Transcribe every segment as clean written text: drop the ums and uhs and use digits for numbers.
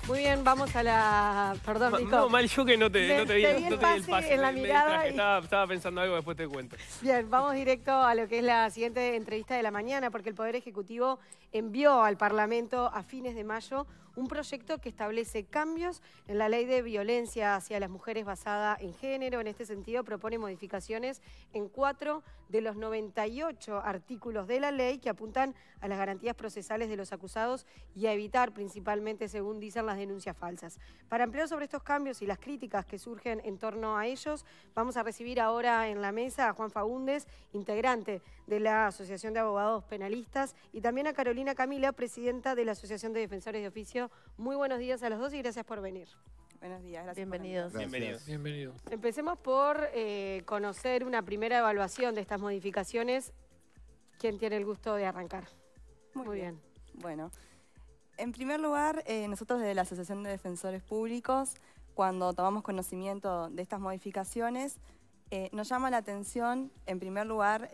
Muy bien, vamos a la... Perdón, Nico. No, mal yo que no te di el pase en la mirada. Estaba pensando algo, después te cuento. Bien, vamos directo a lo que es la siguiente entrevista de la mañana, porque el Poder Ejecutivo envió al Parlamento a fines de mayo un proyecto que establece cambios en la ley de violencia hacia las mujeres basada en género. En este sentido, propone modificaciones en 4 de los 98 artículos de la ley que apuntan a las garantías procesales de los acusados y a evitar principalmente, según dicen, las denuncias falsas. Para ampliar sobre estos cambios y las críticas que surgen en torno a ellos, vamos a recibir ahora en la mesa a Juan Faúndez, integrante de la Asociación de Abogados Penalistas, y también a Carolina Camila, presidenta de la Asociación de Defensores de Oficio. Muy buenos días a los dos y gracias por venir. Buenos días, gracias. Bienvenidos. Bienvenidos. Empecemos por conocer una primera evaluación de estas modificaciones. ¿Quién tiene el gusto de arrancar? Muy bien. Bueno, en primer lugar, nosotros desde la Asociación de Defensores Públicos, cuando tomamos conocimiento de estas modificaciones, nos llama la atención, en primer lugar,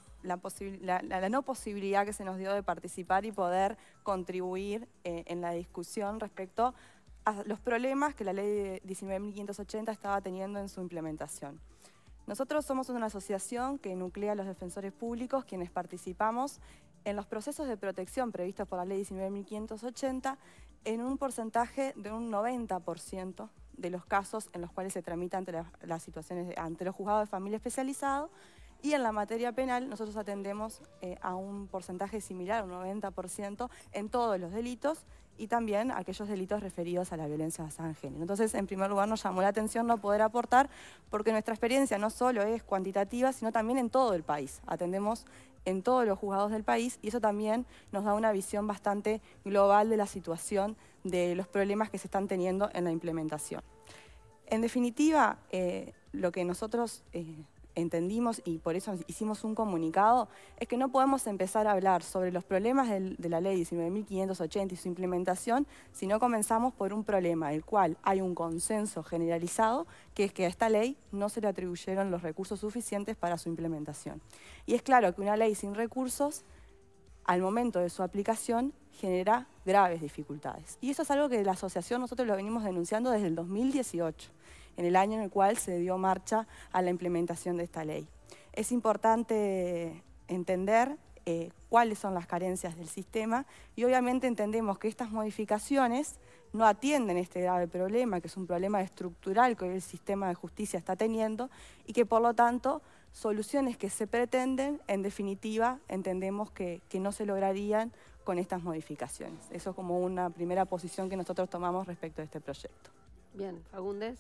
la no posibilidad que se nos dio de participar y poder contribuir en la discusión respecto a los problemas que la ley de 19.580 estaba teniendo en su implementación. Nosotros somos una asociación que nuclea a los defensores públicos, quienes participamos en los procesos de protección previstos por la ley 19.580 en un porcentaje de un 90% de los casos en los cuales se tramita ante las situaciones ante los juzgados de familia especializados, y en la materia penal nosotros atendemos a un porcentaje similar, un 90%, en todos los delitos y también aquellos delitos referidos a la violencia basada en género. Entonces, en primer lugar, nos llamó la atención no poder aportar, porque nuestra experiencia no solo es cuantitativa, sino también en todo el país. Atendemos en todos los juzgados del país y eso también nos da una visión bastante global de la situación de los problemas que se están teniendo en la implementación. En definitiva, lo que nosotros entendimos, y por eso hicimos un comunicado, es que no podemos empezar a hablar sobre los problemas de la ley 19.580 y su implementación si no comenzamos por un problema, el cual hay un consenso generalizado, que es que a esta ley no se le atribuyeron los recursos suficientes para su implementación. Y es claro que una ley sin recursos, al momento de su aplicación, genera graves dificultades. Y eso es algo que la asociación nosotros lo venimos denunciando desde el 2018, en el año en el cual se dio marcha a la implementación de esta ley. Es importante entender cuáles son las carencias del sistema y obviamente entendemos que estas modificaciones no atienden este grave problema, que es un problema estructural que hoy el sistema de justicia está teniendo y que por lo tanto soluciones que se pretenden, en definitiva, entendemos que no se lograrían con estas modificaciones. Eso es como una primera posición que nosotros tomamos respecto a este proyecto. Bien, Faúndez.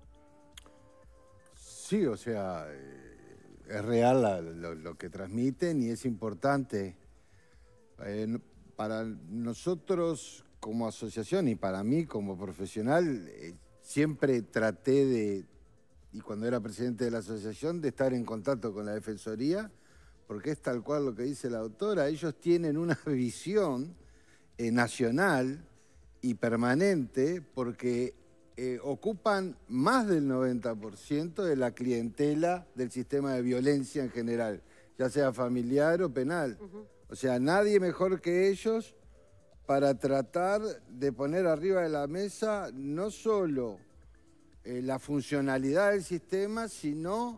Sí, o sea, es real lo que transmiten y es importante. Para nosotros como asociación y para mí como profesional, siempre traté de, y cuando era presidente de la asociación, de estar en contacto con la Defensoría, porque es tal cual lo que dice la doctora, ellos tienen una visión nacional y permanente porque ocupan más del 90% de la clientela del sistema de violencia en general, ya sea familiar o penal. O sea, nadie mejor que ellos para tratar de poner arriba de la mesa no solo la funcionalidad del sistema, sino,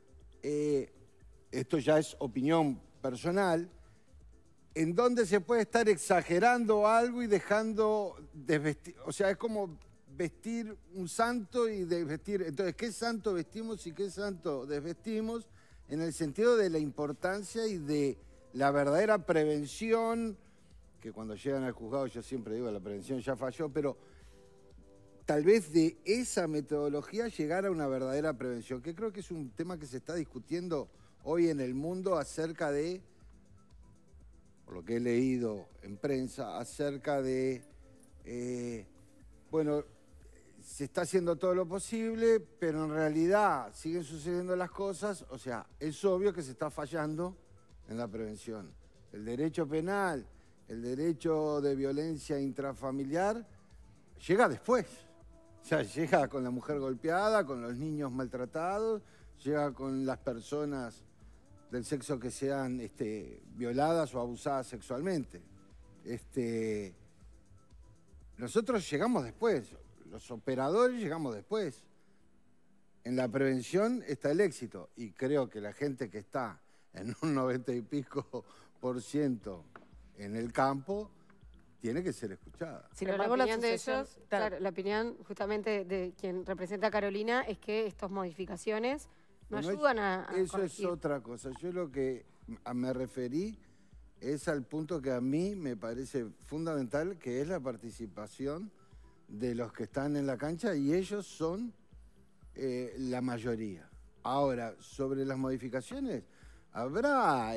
esto ya es opinión personal, en donde se puede estar exagerando algo y dejando desvestir. O sea, es como vestir un santo y desvestir. Entonces, ¿qué santo vestimos y qué santo desvestimos? En el sentido de la importancia y de la verdadera prevención, que cuando llegan al juzgado yo siempre digo la prevención ya falló, pero tal vez de esa metodología llegar a una verdadera prevención, que creo que es un tema que se está discutiendo hoy en el mundo acerca de, por lo que he leído en prensa, acerca de, bueno, se está haciendo todo lo posible, pero en realidad siguen sucediendo las cosas, o sea, es obvio que se está fallando en la prevención. El derecho penal, el derecho de violencia intrafamiliar, llega después. O sea, llega con la mujer golpeada, con los niños maltratados, llega con las personas del sexo que sean violadas o abusadas sexualmente. nosotros llegamos después, los operadores llegamos después. En la prevención está el éxito y creo que la gente que está en un 90 y pico % en el campo tiene que ser escuchada. Sin embargo, la opinión de ellos, claro, la opinión justamente de quien representa a Carolina es que estas modificaciones no ayudan a eso corregir. Es otra cosa. Yo lo que me referí es al punto que a mí me parece fundamental, que es la participación de los que están en la cancha y ellos son la mayoría. Ahora, sobre las modificaciones, habrá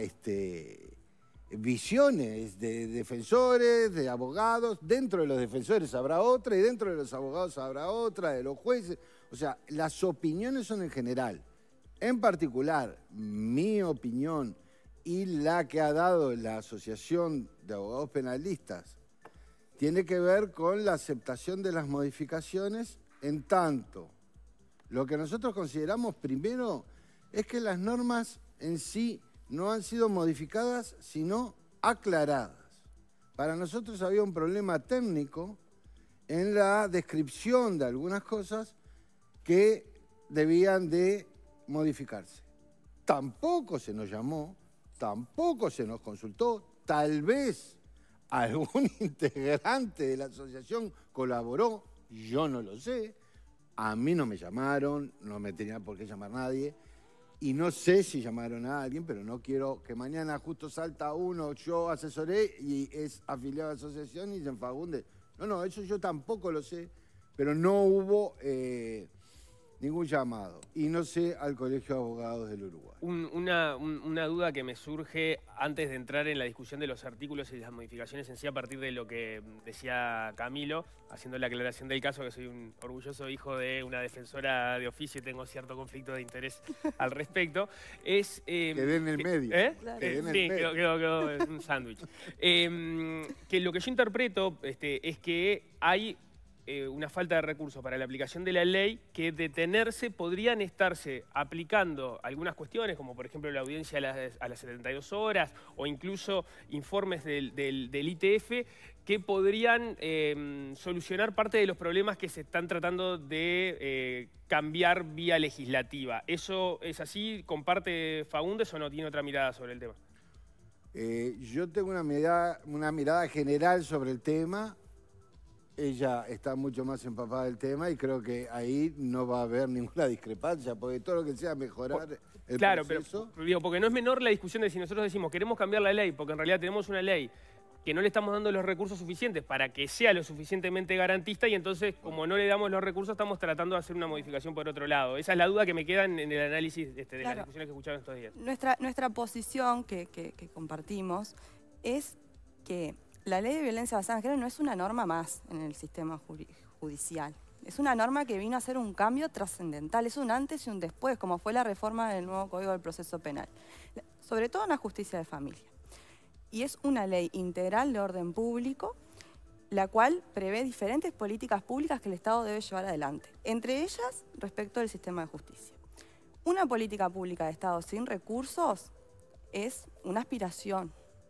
visiones de defensores, de abogados. Dentro de los defensores habrá otra y dentro de los abogados habrá otra, de los jueces. O sea, las opiniones son en general. En particular, mi opinión y la que ha dado la Asociación de Abogados Penalistas tiene que ver con la aceptación de las modificaciones en tanto. Lo que nosotros consideramos primero es que las normas en sí no han sido modificadas, sino aclaradas. Para nosotros había un problema técnico en la descripción de algunas cosas que debían de modificarse. Tampoco se nos llamó, tampoco se nos consultó, tal vez algún integrante de la asociación colaboró, yo no lo sé. A mí no me llamaron, no me tenía por qué llamar nadie. Y no sé si llamaron a alguien, pero no quiero que mañana justo salta uno, yo asesoré y es afiliado a la asociación y se enfagunde. No, eso yo tampoco lo sé, pero no hubo ningún llamado. Y no sé al Colegio de Abogados del Uruguay. Una duda que me surge antes de entrar en la discusión de los artículos y las modificaciones en sí, a partir de lo que decía Camilo, haciendo la aclaración del caso, que soy un orgulloso hijo de una defensora de oficio y tengo cierto conflicto de interés al respecto, es... Quedé en el medio. Claro. Sí, quedó un sándwich. Que lo que yo interpreto es que hay una falta de recursos para la aplicación de la ley, que de tenerse podrían estarse aplicando algunas cuestiones, como por ejemplo la audiencia a las 72 horas o incluso informes del ITF, que podrían solucionar parte de los problemas que se están tratando de cambiar vía legislativa. ¿Eso es así? ¿Comparte Faúndez o no tiene otra mirada sobre el tema? Yo tengo una mirada general sobre el tema. Ella está mucho más empapada del tema y creo que ahí no va a haber ninguna discrepancia, porque todo lo que sea mejorar el proceso... Pero digo, porque no es menor la discusión de si nosotros decimos queremos cambiar la ley, porque en realidad tenemos una ley que no le estamos dando los recursos suficientes para que sea lo suficientemente garantista y entonces, como no le damos los recursos, estamos tratando de hacer una modificación por otro lado. Esa es la duda que me queda en el análisis de las discusiones que escucharon estos días. Nuestra posición que compartimos es que la ley de violencia basada en género no es una norma más en el sistema judicial. Es una norma que vino a hacer un cambio trascendental. Es un antes y un después, como fue la reforma del nuevo Código del Proceso Penal. Sobre todo en la justicia de familia. Y es una ley integral de orden público, la cual prevé diferentes políticas públicas que el Estado debe llevar adelante. Entre ellas, respecto del sistema de justicia. Una política pública de Estado sin recursos es una aspiración.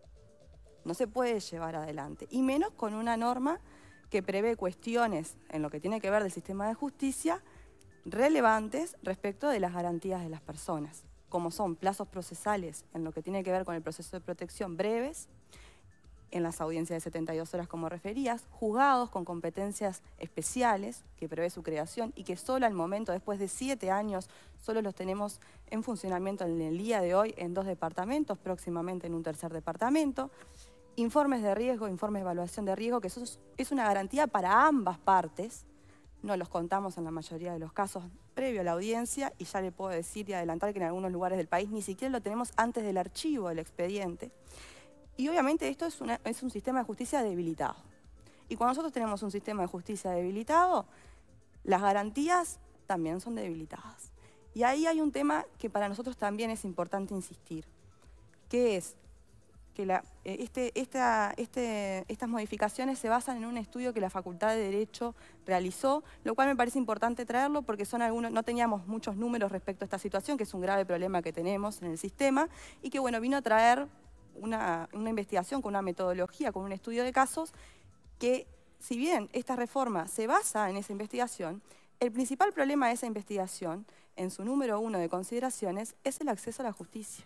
No se puede llevar adelante, y menos con una norma que prevé cuestiones en lo que tiene que ver del sistema de justicia relevantes respecto de las garantías de las personas, como son plazos procesales en lo que tiene que ver con el proceso de protección breves, en las audiencias de 72 horas como referías, juzgados con competencias especiales que prevé su creación y que solo al momento, después de 7 años, solo los tenemos en funcionamiento en el día de hoy en 2 departamentos, próximamente en un 3er departamento. Informes de riesgo, informes de evaluación de riesgo, que eso es una garantía para ambas partes. No los contamos en la mayoría de los casos previo a la audiencia y ya le puedo decir y adelantar que en algunos lugares del país ni siquiera lo tenemos antes del archivo del expediente. Y obviamente esto es un sistema de justicia debilitado. Y cuando nosotros tenemos un sistema de justicia debilitado, las garantías también son debilitadas. Y ahí hay un tema que para nosotros también es importante insistir, que es que estas modificaciones se basan en un estudio que la Facultad de Derecho realizó, lo cual me parece importante traerlo porque no teníamos muchos números respecto a esta situación, que es un grave problema que tenemos en el sistema, y que bueno, vino a traer una investigación con una metodología, con un estudio de casos que si bien esta reforma se basa en esa investigación, el principal problema de esa investigación, en su número 1 de consideraciones, es el acceso a la justicia.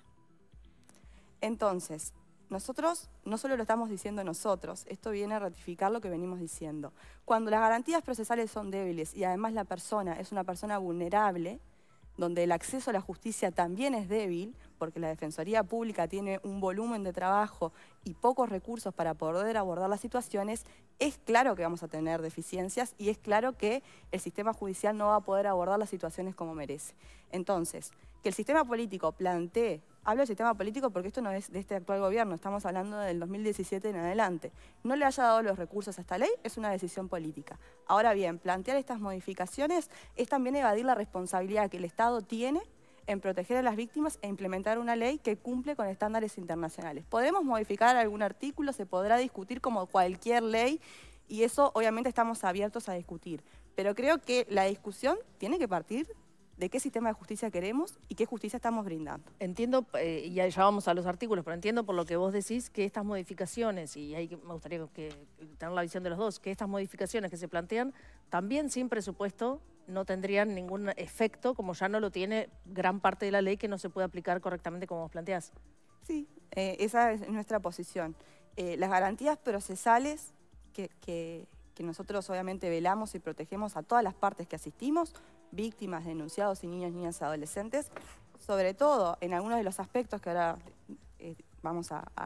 Entonces, nosotros no solo lo estamos diciendo nosotros, esto viene a ratificar lo que venimos diciendo. Cuando las garantías procesales son débiles y además la persona es una persona vulnerable, donde el acceso a la justicia también es débil, porque la Defensoría Pública tiene un volumen de trabajo y pocos recursos para poder abordar las situaciones, es claro que vamos a tener deficiencias y es claro que el sistema judicial no va a poder abordar las situaciones como merece. Entonces, que el sistema político plantee, hablo del sistema político porque esto no es de este actual gobierno, estamos hablando del 2017 en adelante, no le haya dado los recursos a esta ley es una decisión política. Ahora bien, plantear estas modificaciones es también evadir la responsabilidad que el Estado tiene en proteger a las víctimas e implementar una ley que cumple con estándares internacionales. Podremos modificar algún artículo, se podrá discutir como cualquier ley y eso obviamente estamos abiertos a discutir. Pero creo que la discusión tiene que partir de qué sistema de justicia queremos y qué justicia estamos brindando. Entiendo, y ya vamos a los artículos, pero entiendo por lo que vos decís que estas modificaciones, y ahí me gustaría tener la visión de los dos, que estas modificaciones que se plantean también sin presupuesto no tendrían ningún efecto, como ya no lo tiene gran parte de la ley que no se puede aplicar correctamente como vos planteás. Sí, esa es nuestra posición. Las garantías procesales que nosotros obviamente velamos y protegemos a todas las partes que asistimos, víctimas, denunciados y niños, niñas y adolescentes, sobre todo en algunos de los aspectos que ahora vamos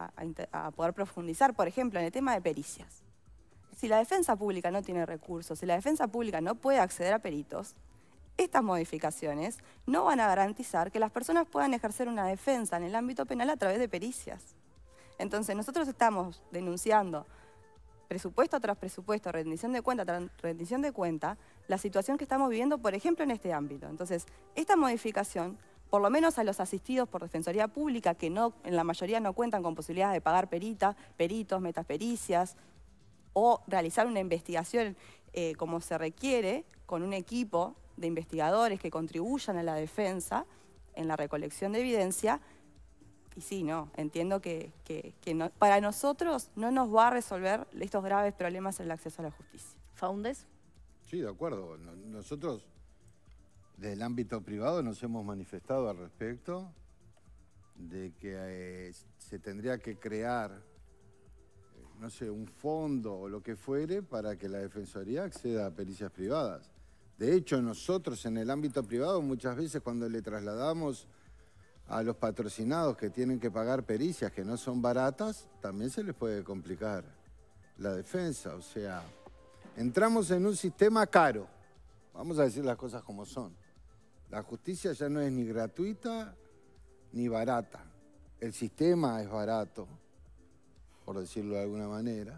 a poder profundizar, por ejemplo, en el tema de pericias. Si la defensa pública no tiene recursos, si la defensa pública no puede acceder a peritos, estas modificaciones no van a garantizar que las personas puedan ejercer una defensa en el ámbito penal a través de pericias. Entonces, nosotros estamos denunciando presupuesto tras presupuesto, rendición de cuenta tras rendición de cuenta, la situación que estamos viviendo, por ejemplo, en este ámbito. Entonces, esta modificación, por lo menos a los asistidos por Defensoría Pública, que no, en la mayoría no cuentan con posibilidades de pagar peritos, metapericias, o realizar una investigación como se requiere, con un equipo de investigadores que contribuyan a la defensa en la recolección de evidencia. Y sí, no, entiendo que no, para nosotros no nos va a resolver estos graves problemas en el acceso a la justicia. ¿Faundes? Sí, de acuerdo. Nosotros, desde el ámbito privado, nos hemos manifestado al respecto de que se tendría que crear, no sé, un fondo o lo que fuere para que la Defensoría acceda a pericias privadas. De hecho, nosotros en el ámbito privado muchas veces cuando le trasladamos a los patrocinados que tienen que pagar pericias que no son baratas, también se les puede complicar la defensa. O sea, entramos en un sistema caro. Vamos a decir las cosas como son. La justicia ya no es ni gratuita ni barata. El sistema es barato, por decirlo de alguna manera.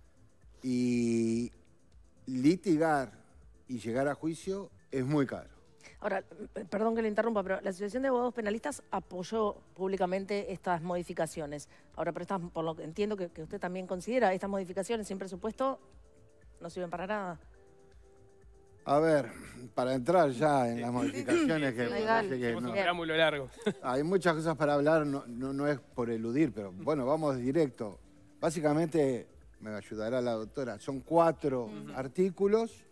Y litigar y llegar a juicio es muy caro. Ahora, perdón que le interrumpa, pero la Asociación de Abogados Penalistas apoyó públicamente estas modificaciones. Ahora, pero por lo que entiendo que usted también considera, estas modificaciones sin presupuesto no sirven para nada. A ver, para entrar ya en las modificaciones que parece que no, preámbulo largo. hay muchas cosas para hablar, no es por eludir, pero bueno, vamos directo. Básicamente, me ayudará la doctora, son 4 artículos.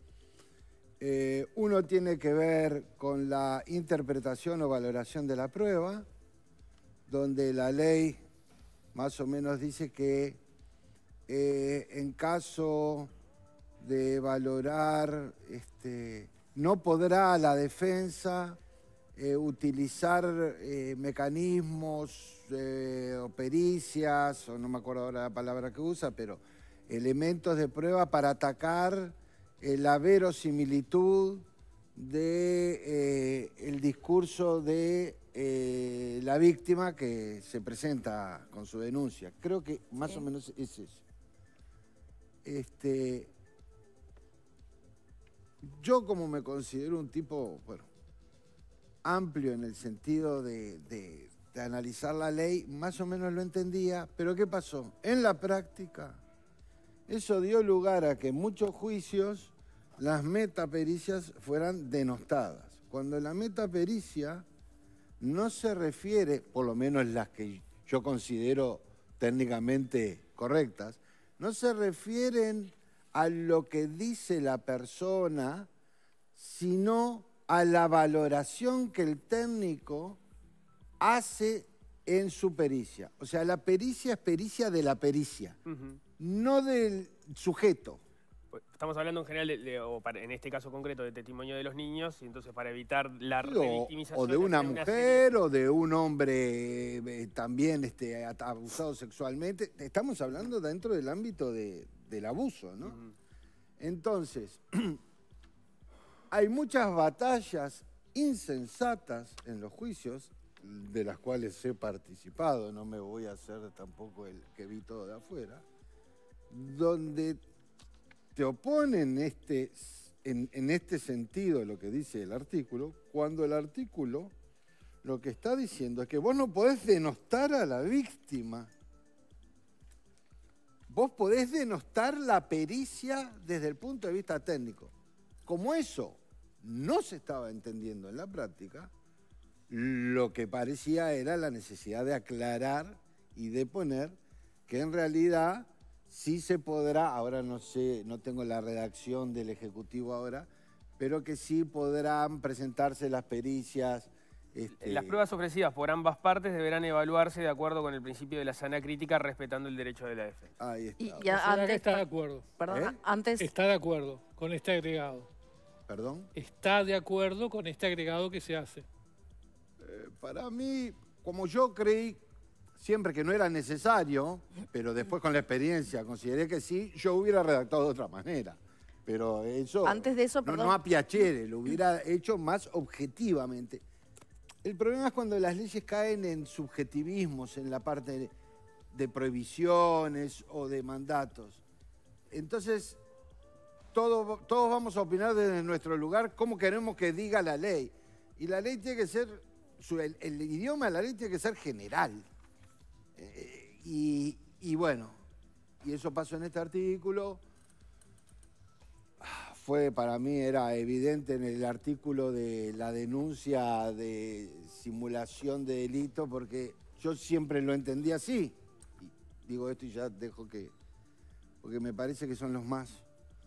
Uno tiene que ver con la interpretación o valoración de la prueba, donde la ley más o menos dice que en caso de valorar, no podrá la defensa utilizar mecanismos o pericias, o no me acuerdo ahora la palabra que usa, pero elementos de prueba para atacar la verosimilitud del discurso de la víctima que se presenta con su denuncia. Creo que más o menos es eso. Yo como me considero un tipo, bueno, amplio en el sentido de analizar la ley, más o menos lo entendía, pero ¿qué pasó? En la práctica, eso dio lugar a que en muchos juicios las metapericias fueran denostadas. Cuando la metapericia no se refiere, por lo menos las que yo considero técnicamente correctas, no se refieren a lo que dice la persona, sino a la valoración que el técnico hace en su pericia. O sea, la pericia es pericia de la pericia, no del sujeto. Estamos hablando en general, en este caso concreto, de testimonio de los niños, y entonces para evitar la revictimización... O de una mujer, o de un hombre también abusado sexualmente. Estamos hablando dentro del ámbito del abuso, ¿no? Entonces, hay muchas batallas insensatas en los juicios, de las cuales he participado, no me voy a hacer tampoco el que vi todo de afuera, donde te oponen en este sentido lo que dice el artículo, cuando el artículo lo que está diciendo es que vos no podés denostar a la víctima. Vos podés denostar la pericia desde el punto de vista técnico. Como eso no se estaba entendiendo en la práctica, lo que parecía era la necesidad de aclarar y de poner que en realidad sí se podrá, ahora no sé, no tengo la redacción del Ejecutivo ahora, pero que sí podrán presentarse las pericias. Las pruebas ofrecidas por ambas partes deberán evaluarse de acuerdo con el principio de la sana crítica, respetando el derecho de la defensa. Ahí está. Y antes, está de acuerdo. Perdón, antes... Está de acuerdo con este agregado. ¿Perdón? Está de acuerdo con este agregado que se hace. Para mí, como yo creí siempre que no era necesario, pero después con la experiencia consideré que sí, yo hubiera redactado de otra manera. Pero eso, antes de eso, perdón. No a piacere, lo hubiera hecho más objetivamente. El problema es cuando las leyes caen en subjetivismos, en la parte de prohibiciones o de mandatos. Entonces, todos vamos a opinar desde nuestro lugar cómo queremos que diga la ley. Y la ley tiene que ser, el idioma de la ley tiene que ser general. Y bueno, y eso pasó en este artículo. Para mí era evidente en el artículo de la denuncia de simulación de delito, porque yo siempre lo entendí así. Y digo esto y ya dejo que, porque me parece que son los más.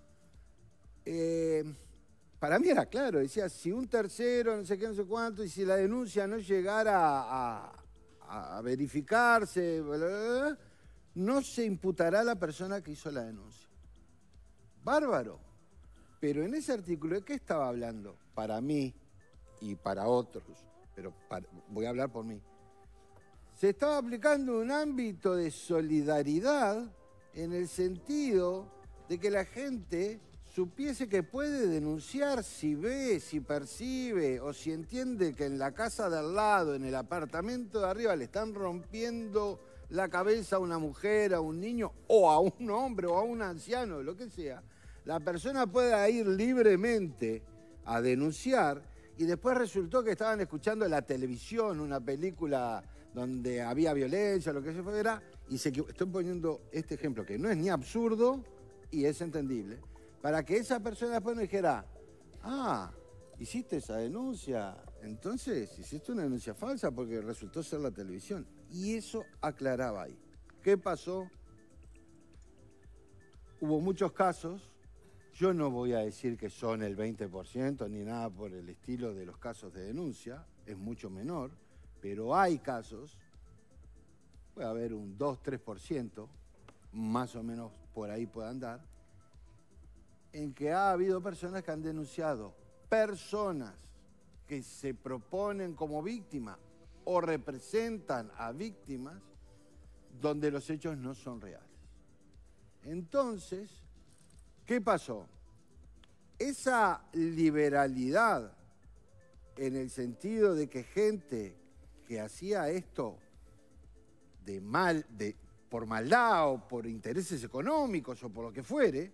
Para mí era claro, decía, si un tercero, no sé qué, no sé cuánto, y si la denuncia no llegara a verificarse, bla, bla, bla, no se imputará a la persona que hizo la denuncia. Bárbaro. Pero en ese artículo, ¿de qué estaba hablando? Para mí y para otros, pero voy a hablar por mí. Se estaba aplicando un ámbito de solidaridad en el sentido de que la gente supiese que puede denunciar si ve, si percibe o si entiende que en la casa de al lado, en el apartamento de arriba, le están rompiendo la cabeza a una mujer, a un niño o a un hombre o a un anciano, lo que sea. La persona pueda ir libremente a denunciar y después resultó que estaban escuchando en la televisión una película donde había violencia, lo que se fuera, y estoy poniendo este ejemplo que no es ni absurdo y es entendible, para que esa persona después no dijera, ah, hiciste esa denuncia, entonces hiciste una denuncia falsa porque resultó ser la televisión. Y eso aclaraba ahí. ¿Qué pasó? Hubo muchos casos. Yo no voy a decir que son el 20% ni nada por el estilo de los casos de denuncia, es mucho menor, pero hay casos, puede haber un 2-3%, más o menos por ahí puede andar, en que ha habido personas que han denunciado, personas que se proponen como víctimas o representan a víctimas donde los hechos no son reales. Entonces, ¿qué pasó? Esa liberalidad en el sentido de que gente que hacía esto por maldad o por intereses económicos o por lo que fuere,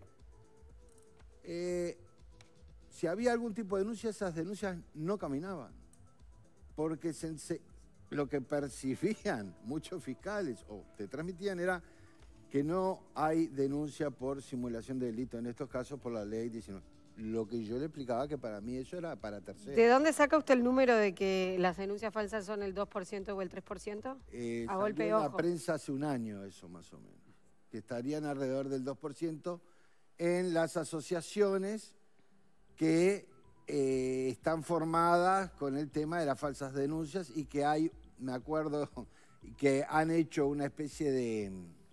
si había algún tipo de denuncia, esas denuncias no caminaban. Porque lo que percibían muchos fiscales o te transmitían era que no hay denuncia por simulación de delito en estos casos por la ley 19. Lo que yo le explicaba que para mí eso era para terceros. ¿De dónde saca usted el número de que las denuncias falsas son el 2% o el 3%? A golpe de ojo. En la ojo. prensa hace un año eso más o menos, que estarían alrededor del 2% en las asociaciones que están formadas con el tema de las falsas denuncias y que hay, me acuerdo, que han hecho una especie de,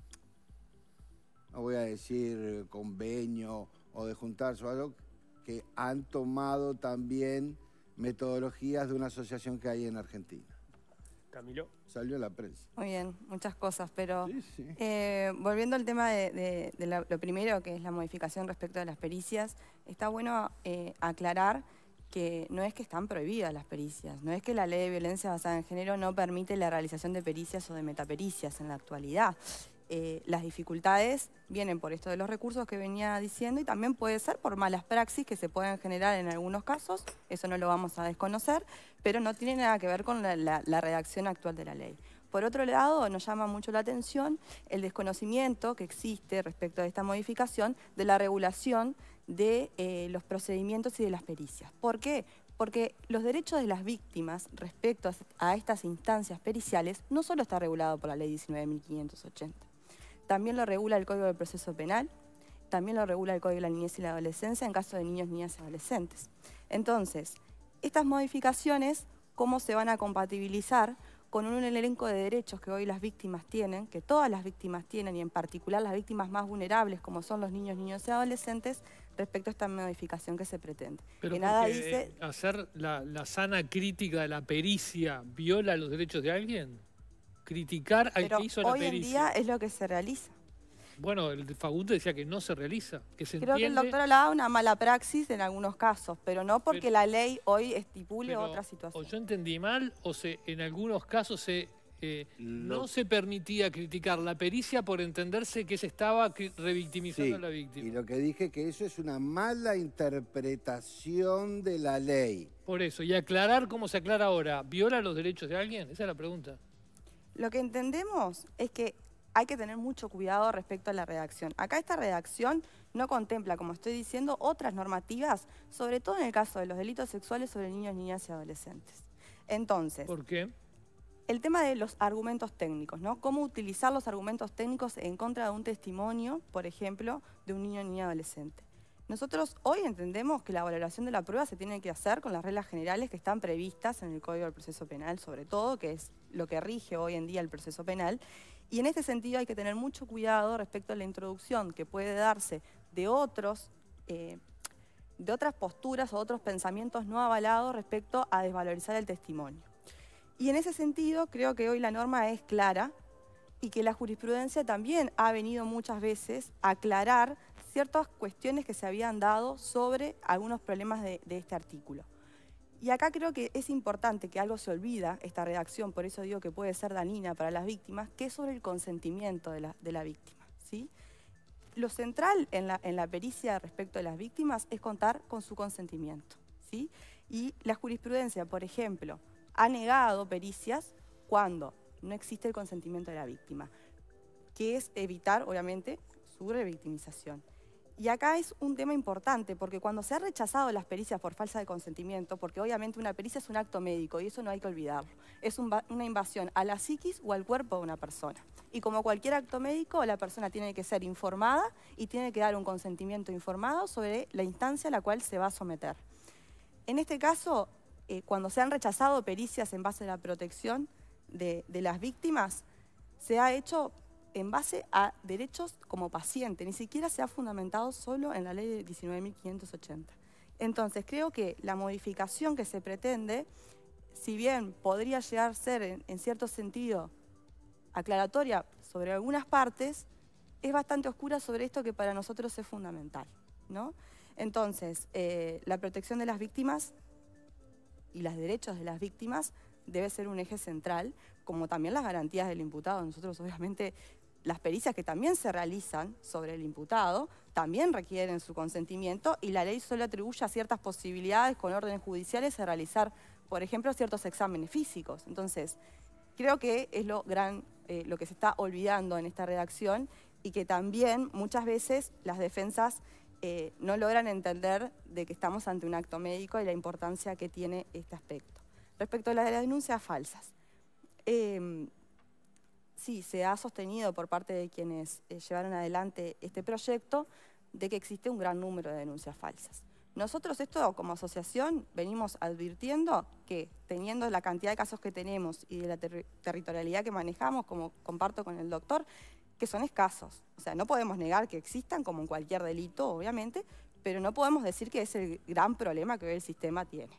no voy a decir convenio o de juntarse o algo, que han tomado también metodologías de una asociación que hay en Argentina. Camilo. Salió en la prensa. Muy bien, muchas cosas, pero Sí, sí. volviendo al tema de lo primero, que es la modificación respecto de las pericias, está bueno aclarar que no es que están prohibidas las pericias, no es que la ley de violencia basada en género no permite la realización de pericias o de metapericias en la actualidad. Las dificultades vienen por esto de los recursos que venía diciendo y también puede ser por malas praxis que se pueden generar en algunos casos, eso no lo vamos a desconocer, pero no tiene nada que ver con la redacción actual de la ley. Por otro lado, nos llama mucho la atención el desconocimiento que existe respecto a esta modificación de la regulación de los procedimientos y de las pericias. ¿Por qué? Porque los derechos de las víctimas respecto a estas instancias periciales no solo está regulado por la ley 19.580, también lo regula el Código del Proceso Penal, también lo regula el Código de la Niñez y la Adolescencia en caso de niños, niñas y adolescentes. Entonces, estas modificaciones, ¿cómo se van a compatibilizar con un elenco de derechos que hoy las víctimas tienen, que todas las víctimas tienen, y en particular las víctimas más vulnerables, como son los niños, niñas y adolescentes, respecto a esta modificación que se pretende? Pero que nada porque, dice... hacer la sana crítica de la pericia viola los derechos de alguien. Criticar al Pero que hizo la hoy pericia. en día es lo que se realiza. Bueno, el de Fagundes decía que no se realiza, que se Creo que el entiende, doctor hablaba de una mala praxis en algunos casos, pero no porque la ley hoy estipule pero otra o situación. yo entendí mal, o en algunos casos no se permitía criticar la pericia por entenderse que se estaba revictimizando Sí, a la víctima. y lo que dije que eso es una mala interpretación de la ley. Por eso, y aclarar cómo se aclara ahora, ¿viola los derechos de alguien? Esa es la pregunta. Lo que entendemos es que hay que tener mucho cuidado respecto a la redacción. Acá esta redacción no contempla, como estoy diciendo, otras normativas, sobre todo en el caso de los delitos sexuales sobre niños, niñas y adolescentes. Entonces, ¿Por qué? el tema de los argumentos técnicos, ¿no? Cómo utilizar los argumentos técnicos en contra de un testimonio, por ejemplo, de un niño, niña, adolescente. Nosotros hoy entendemos que la valoración de la prueba se tiene que hacer con las reglas generales que están previstas en el Código del Proceso Penal, sobre todo, que es lo que rige hoy en día el proceso penal. Y en este sentido hay que tener mucho cuidado respecto a la introducción que puede darse de otras posturas o otros pensamientos no avalados respecto a desvalorizar el testimonio. Y en ese sentido creo que hoy la norma es clara y que la jurisprudencia también ha venido muchas veces a aclarar ciertas cuestiones que se habían dado sobre algunos problemas de este artículo. Y acá creo que es importante que algo se olvida, esta redacción, por eso digo que puede ser dañina para las víctimas, que es sobre el consentimiento de la víctima, ¿sí? Lo central en la pericia respecto de las víctimas es contar con su consentimiento, ¿sí? Y la jurisprudencia, por ejemplo, ha negado pericias cuando no existe el consentimiento de la víctima, que es evitar, obviamente, su revictimización. Y acá es un tema importante, porque cuando se han rechazado las pericias por falta de consentimiento, porque obviamente una pericia es un acto médico y eso no hay que olvidarlo, es una invasión a la psiquis o al cuerpo de una persona. Y como cualquier acto médico, la persona tiene que ser informada y tiene que dar un consentimiento informado sobre la instancia a la cual se va a someter. En este caso, cuando se han rechazado pericias en base a la protección de las víctimas, se ha hecho en base a derechos como paciente, ni siquiera se ha fundamentado solo en la ley de 19.580. Entonces, creo que la modificación que se pretende, si bien podría llegar a ser en cierto sentido aclaratoria sobre algunas partes, es bastante oscura sobre esto que para nosotros es fundamental, ¿no? Entonces, la protección de las víctimas y los derechos de las víctimas debe ser un eje central, como también las garantías del imputado. Nosotros, obviamente, las pericias que también se realizan sobre el imputado también requieren su consentimiento y la ley solo atribuye a ciertas posibilidades con órdenes judiciales a realizar, por ejemplo, ciertos exámenes físicos. Entonces, creo que es lo que se está olvidando en esta redacción y que también muchas veces las defensas no logran entender de que estamos ante un acto médico y la importancia que tiene este aspecto. Respecto a las denuncias falsas, sí, se ha sostenido por parte de quienes llevaron adelante este proyecto de que existe un gran número de denuncias falsas. Nosotros esto como asociación venimos advirtiendo que teniendo la cantidad de casos que tenemos y de la territorialidad que manejamos, como comparto con el doctor, que son escasos. O sea, no podemos negar que existan como en cualquier delito, obviamente, pero no podemos decir que es el gran problema que hoy el sistema tiene.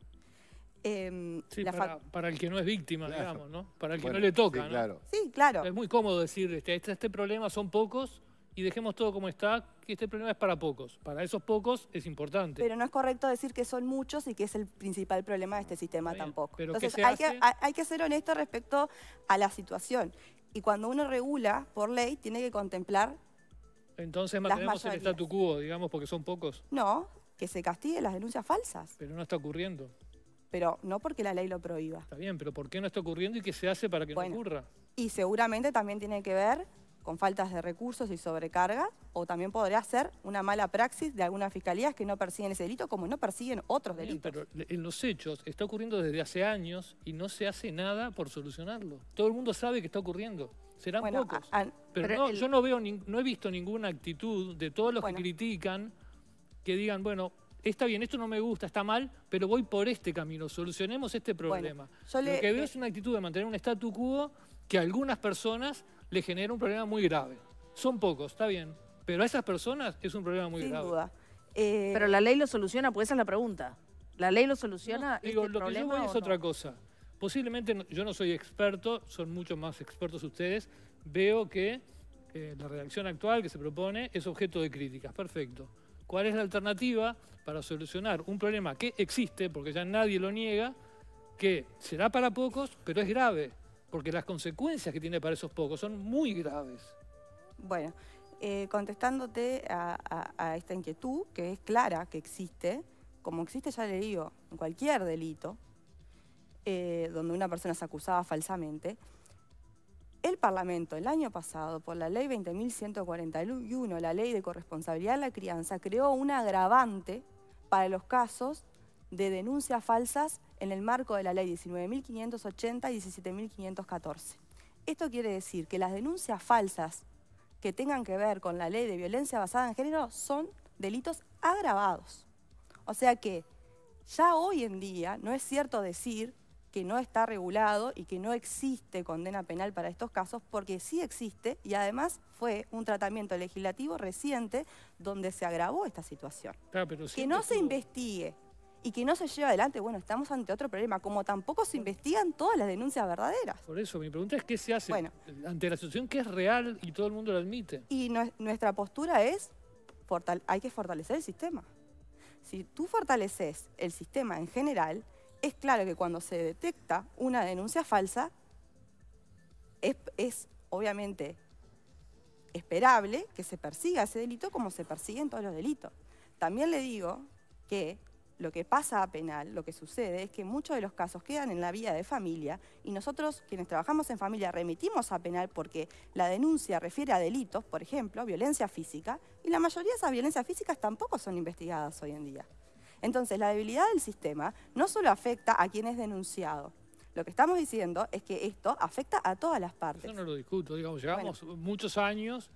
Sí, para el que no es víctima, claro, digamos, ¿no? Para el que no le toca, sí, claro. ¿no? Sí, claro. Es muy cómodo decir, este problema son pocos y dejemos todo como está, que este problema es para pocos. Para esos pocos es importante. Pero no es correcto decir que son muchos y que es el principal problema de este sistema Está bien, tampoco. pero Entonces hay que ser honesto respecto a la situación. Y cuando uno regula por ley, tiene que contemplar Entonces las mantenemos el mayorías. statu quo, digamos, porque son pocos. No, que se castigue las denuncias falsas, Pero no está ocurriendo. pero no porque la ley lo prohíba. Está bien, pero ¿por qué no está ocurriendo y qué se hace para que Bueno. no ocurra? Y seguramente también tiene que ver con faltas de recursos y sobrecarga, o también podría ser una mala praxis de algunas fiscalías que no persiguen ese delito como no persiguen otros Bien, delitos. pero en los hechos está ocurriendo desde hace años y no se hace nada por solucionarlo. Todo el mundo sabe que está ocurriendo. Serán Bueno, pocos. a- Pero no, yo no he visto ninguna actitud de todos los Bueno. que critican que digan, bueno, está bien, esto no me gusta, está mal, pero voy por este camino, solucionemos este problema. yo Lo que veo es una actitud de mantener un statu quo que a algunas personas le genera un problema muy grave. Son pocos, está bien, pero a esas personas es un problema muy sin grave. duda. Pero la ley lo soluciona, pues esa es la pregunta. ¿La ley lo soluciona No, digo, este lo que yo problema voy o es no? otra cosa. Posiblemente, yo no soy experto, son mucho más expertos ustedes. Veo que la redacción actual que se propone es objeto de críticas. Perfecto. ¿Cuál es la alternativa para solucionar un problema que existe, porque ya nadie lo niega, que será para pocos, pero es grave? Porque las consecuencias que tiene para esos pocos son muy graves. Bueno, contestándote a esta inquietud, que es clara que existe, como existe, ya le digo, en cualquier delito, donde una persona es acusada falsamente, el Parlamento el año pasado, por la ley 20.141, la ley de corresponsabilidad de la crianza, creó un agravante para los casos de denuncias falsas en el marco de la ley 19.580 y 17.514. Esto quiere decir que las denuncias falsas que tengan que ver con la ley de violencia basada en género son delitos agravados. O sea que ya hoy en día no es cierto decir que no está regulado y que no existe condena penal para estos casos, porque sí existe y además fue un tratamiento legislativo reciente donde se agravó esta situación. Claro, pero Que no se investigue y que no se lleve adelante, bueno, estamos ante otro problema, como tampoco se investigan todas las denuncias verdaderas. Por eso, mi pregunta es qué se hace Bueno. ante la situación que es real y todo el mundo lo admite. Y nuestra postura es, hay que fortalecer el sistema. Si tú fortaleces el sistema en general, es claro que cuando se detecta una denuncia falsa, es obviamente esperable que se persiga ese delito como se persiguen todos los delitos. También le digo que lo que pasa a penal, lo que sucede es que muchos de los casos quedan en la vía de familia y nosotros, quienes trabajamos en familia, remitimos a penal porque la denuncia refiere a delitos, por ejemplo, violencia física, y la mayoría de esas violencias físicas tampoco son investigadas hoy en día. Entonces, la debilidad del sistema no solo afecta a quien es denunciado. Lo que estamos diciendo es que esto afecta a todas las partes. Yo no lo discuto, digamos, llevamos muchos años,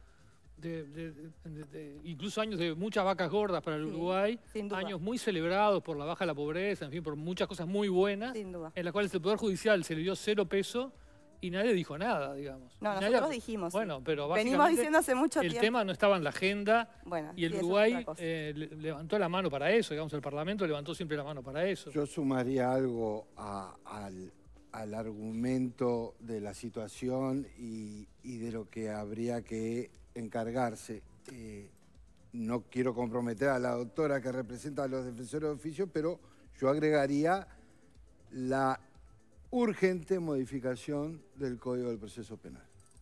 incluso años de muchas vacas gordas para el Sí, Uruguay, sin duda. años muy celebrados por la baja de la pobreza, en fin, por muchas cosas muy buenas, Sin duda. en las cuales el Poder Judicial se le dio 0 pesos y nadie dijo nada, digamos. No, Nadie- nosotros dijimos. Bueno, pero Venimos básicamente diciendo hace mucho el tiempo. tema no estaba en la agenda Bueno, y el sí, eso es Uruguay otra cosa. levantó la mano para eso, digamos, el Parlamento levantó siempre la mano para eso. Yo sumaría algo al argumento de la situación y de lo que habría que encargarse. No quiero comprometer a la doctora que representa a los defensores de oficio, pero yo agregaría la urgente modificación del Código del Proceso Penal.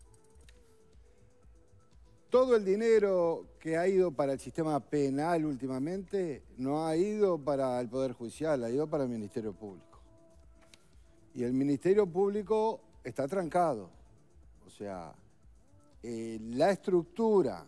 Todo el dinero que ha ido para el sistema penal últimamente no ha ido para el Poder Judicial, ha ido para el Ministerio Público. Y el Ministerio Público está trancado. O sea, la estructura,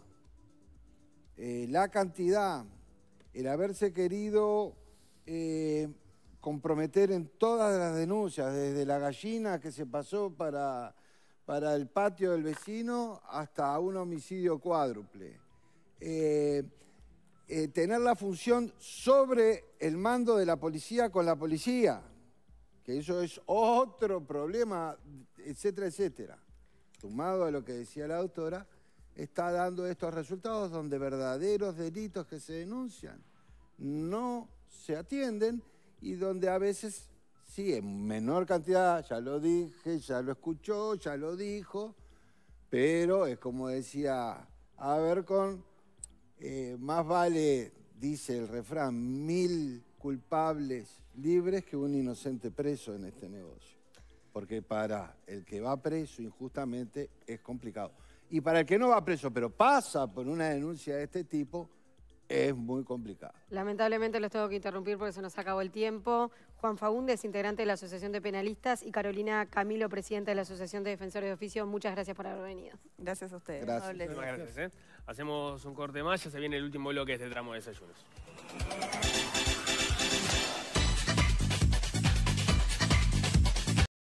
la cantidad, el haberse querido comprometer en todas las denuncias, desde la gallina que se pasó para el patio del vecino hasta un homicidio cuádruple. tener la función sobre el mando de la policía con la policía, que eso es otro problema, etcétera, etcétera. Sumado a lo que decía la autora, está dando estos resultados donde verdaderos delitos que se denuncian no se atienden y donde a veces, sí, en menor cantidad, ya lo dije, ya lo escuchó, ya lo dijo, pero es como decía Abercon, más vale, dice el refrán, 1000 culpables libres que un inocente preso en este negocio. Porque para el que va preso injustamente es complicado. Y para el que no va preso, pero pasa por una denuncia de este tipo, es muy complicado. Lamentablemente los tengo que interrumpir porque se nos acabó el tiempo. Juan Faúndez, integrante de la Asociación de Penalistas, y Carolina Camilo, presidenta de la Asociación de Defensores de Oficio, muchas gracias por haber venido. Gracias a ustedes. Gracias. Muchas gracias. Hacemos un corte más, ya se viene el último bloque de este tramo de desayunos.